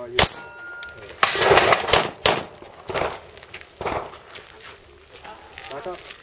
รออยู่มาครับ